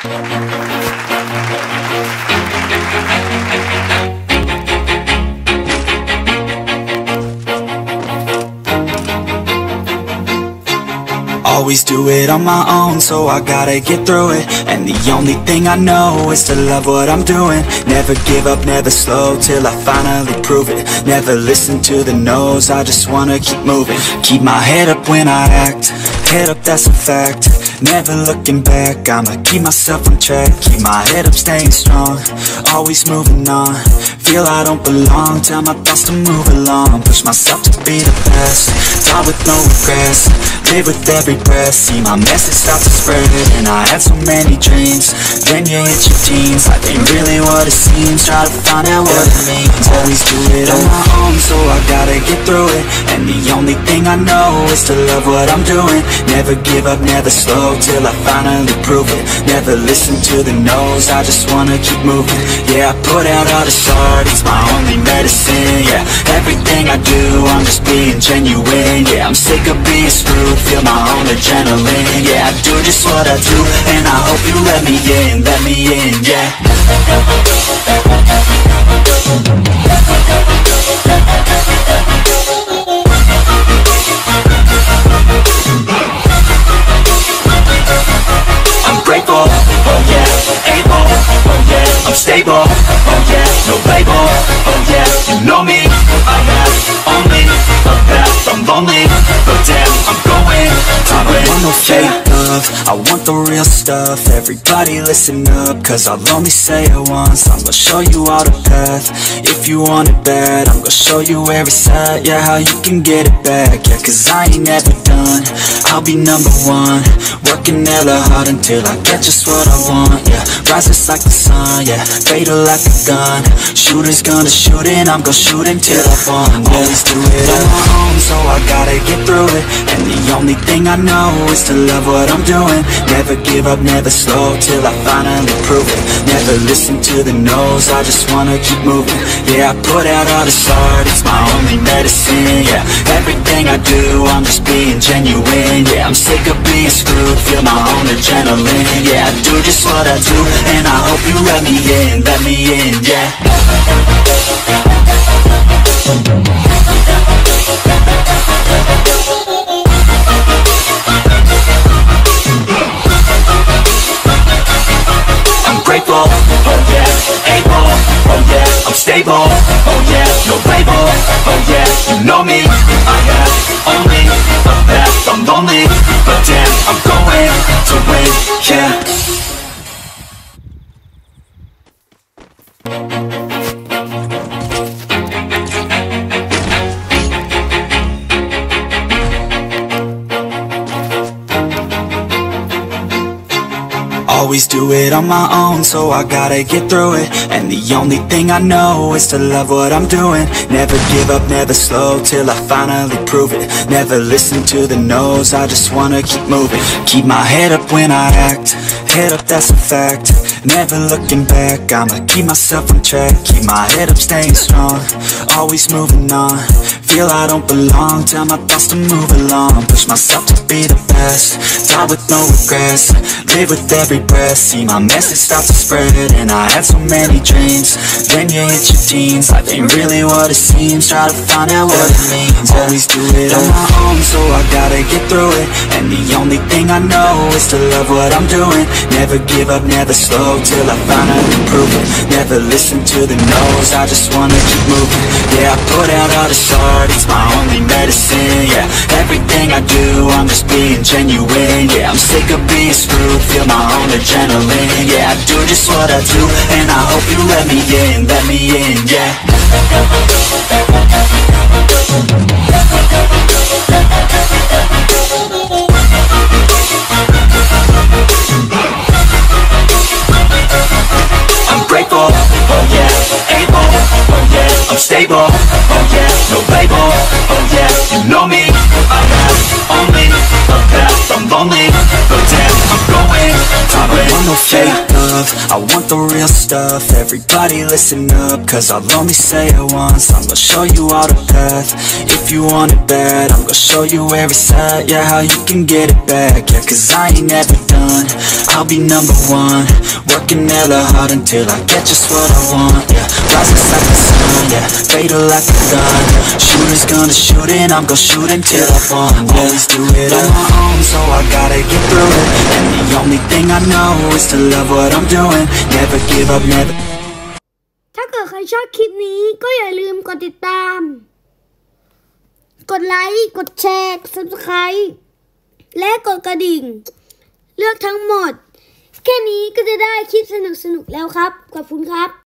Always do it on my own, so I gotta get through it. And the only thing I know is to love what I'm doing. Never give up, never slow, till I finally prove it. Never listen to the no's, I just wanna keep moving. Keep my head up when I act, head up, that's a fact. Never looking back, I'ma keep myself on track. Keep my head up, staying strong, always moving on. Feel I don't belong, tell my thoughts to move along. Push myself to be the best, die with no regrets. Live with every breath, see my message start to spread. And I had so many dreams, then you hit your teens. Life ain't really what it seems, try to find out what it means. Always do it on my own, so I gotta get through it. And the only thing I know is to love what I'm doing. Never give up, never slow, till I finally prove it. Never listen to the no's, I just wanna keep moving. Yeah, I put out all this art, it's my only medicine. Yeah, everything I do, I'm just being genuine. Yeah, I'm sick of being screwed, feel my own adrenaline. Yeah, I do just what I do, and I hope you let me in, yeah. I'm grateful, oh yeah, able, oh yeah, I'm stable, oh yeah, no label, oh yeah, you know me, I have only a path, I'm lonely, but damn, I'm going to win. I want no fake love, I want the real stuff. Everybody listen up, cause I'll only say it once. I'm gonna show you all the path, if you want it bad. I'm gonna show you every side, yeah, how you can get it back. Yeah, cause I ain't never done, I'll be number one. Working hella hard until I get just what I want, yeah. Rises like the sun, yeah, fatal like a gun. Shooter's gonna shoot and I'm gonna shoot until I fall. Always do it on my own, so I gotta get through it. And the only thing I know is to love what I'm doing. Never give up, never slow, till I finally prove it. Never listen to the no's, I just wanna keep moving. Yeah, I put out all this art, it's my only medicine. Yeah, everything I do, I'm just being genuine. Yeah, I'm sick of being screwed, feel my own adrenaline. Yeah, I do just what I do, and I hope you let me in, yeah. I'm grateful, oh yeah, able, oh yeah, I'm stable, oh yeah, no label, oh yeah, you know me, I have only a path, I'm lonely, but damn, I'm going to win, yeah. Always do it on my own, so I gotta get through it. And the only thing I know is to love what I'm doing. Never give up, never slow, till I finally prove it. Never listen to the no's, I just wanna keep moving. Keep my head up when I act, head up, that's a fact. Never looking back, I'ma keep myself on track. Keep my head up, staying strong, always moving on. Feel I don't belong, tell my thoughts to move along. Push myself to be the best, die with no regrets. Live with every breath, see my message start to spread. And I had so many dreams, then you hit your teens. Life ain't really what it seems, try to find out what it means. Always do it on my own, so I gotta get through it. And the only thing I know is to love what I'm doing. Never give up, never slow, till I finally prove it. Never listen to the no's, I just wanna keep moving. Yeah, I put out all this art, it's my only medicine. Yeah, everything I do, I'm just being genuine. Yeah, I'm sick of being screwed, feel my own adrenaline. Yeah, I do just what I do, and I hope you let me in, yeah. I'm grateful, oh yeah, able, oh yeah, I'm stable, oh yeah, no label, oh yeah, you know me, I have only a path, I'm lonely, but damn, I'm going to win. I don't want no fake love, I want the real stuff. Everybody listen up, cause I'll only say it once. I'm gonna show you all the path. If you want it bad, I'm gonna show you where it's at. Yeah, how you can get it back. Yeah, cause I ain't never done. I'll be number one, working hella hard until I get just what I want. Yeah, rising like the sun, yeah, fatal like a gun. Shooters gonna shoot and I'm gonna shoot until I fall. Always do it on my own, so I gotta get through it. And the only thing I know is to love what I'm doing. Never give up, never. ถ้าเกิดใครชอบคลิปนี้ก็อย่าลืมกดติดตามกดไลค์กดแชร์ Subscribe และกดกระดิ่งเลือกทั้งหมดแค่นี้ก็จะได้คลิปสนุกๆแล้วครับขอบคุณครับ